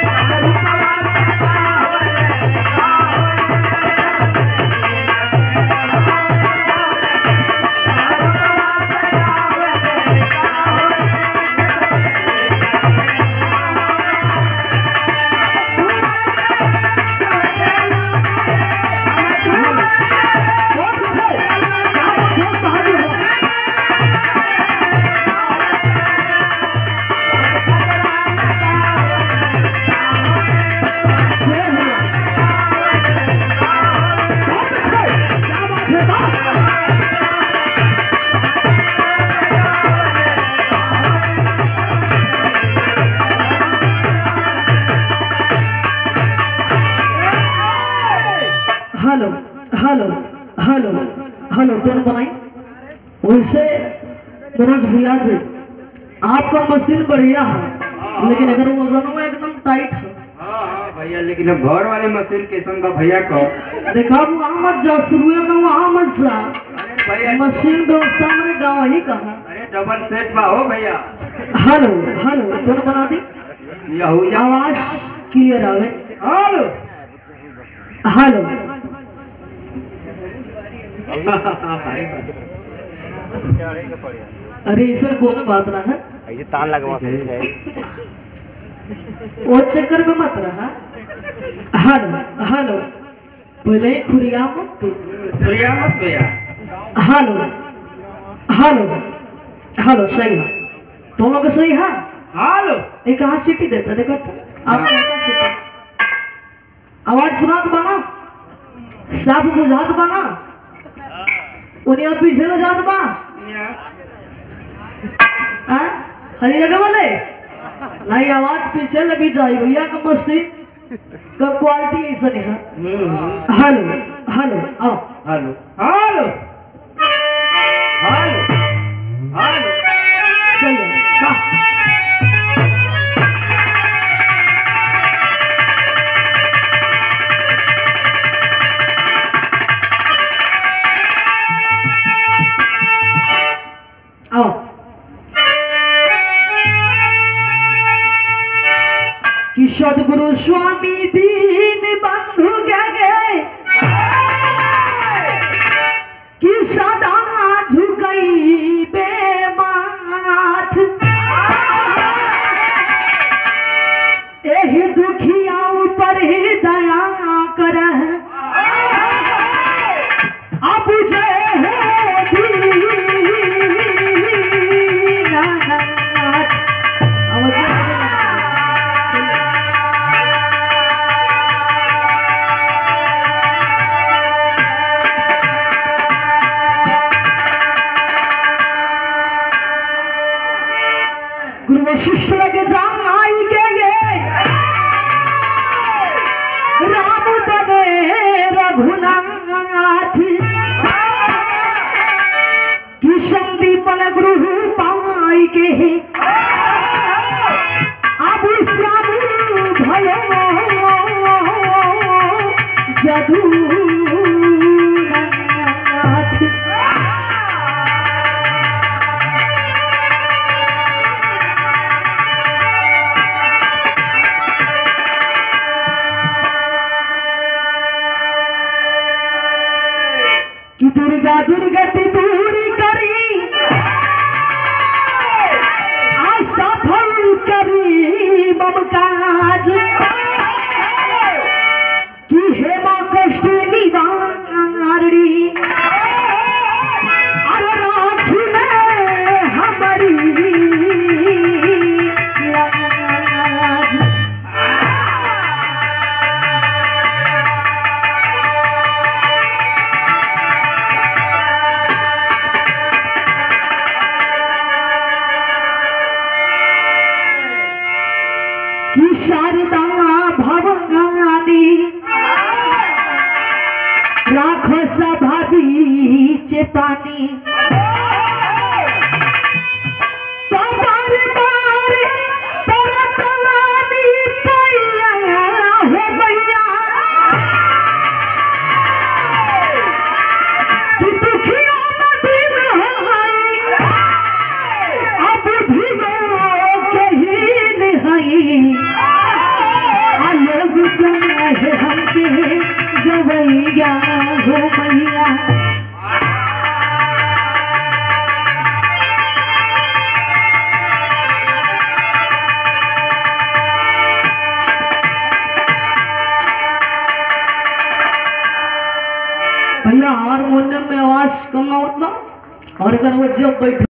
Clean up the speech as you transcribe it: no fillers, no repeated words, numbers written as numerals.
Hello hello hello hello tone बनाई वैसे मनोज भैया जी आपका मशीन बढ़िया है लेकिन अगर वजन में एकदम टाइट है। हाँ भैया लेकिन अब घर वाले मशीन कैसन का भैया को देखा वहाँ मत जा शुरू में वहाँ मत जा भैया मशीन व्यवस्था मेरे गाँव ही कहा। अरे डबल सेट बा हो भैया। हेलो हेलो टोन बना दी आवाज क्लियर आवे। हेलो हेलो अरे इसमें कौन बात ना है ऐसे तान लगा वो चक्कर में मत रहा। हेलो हेलो पहले ही खुरिया मत भैया। हेलो हेलो हेलो सही है तुम लोग सही है। हेलो ये कहाँ सीटी देता देखो तो आप आवाज सुनात बना साफ बुझात बना उन्हें आप पीछे न जात बा खाली जगह वाले नहीं आवाज पीछे लगी जाए भैया का मशीन का क्वालिटी ऐसा नहीं है। हेलो हेलो आओ हेलो हेलो हेलो हेलो सही है आओ कि सदगुरु स्वामी दीन बंधु गए कि सदा झुकई बेमाथ एही दुखिया ऊपर ही दया कर अब गुरु वशिष्ठ लगे जान आई के गे राम बने रघुनाथ कि संदीपन गुरु पाई के अब श्याम भयो जदू कि दुर्गा दुर्गति दूरी करी असफल करी मम काज कि हेमा कष्ट निवारणी अरे राखी में हमारी लाज। कि शारदा भवानी राखो सभा बीच पानी तो बार बार परतवानी पैया हो गैया कि दुखिया मदीन है अब भी के ही नहीं हो मैया भैया हारमोनियम में आवाज कम ना होता और अगर वो जब बैठे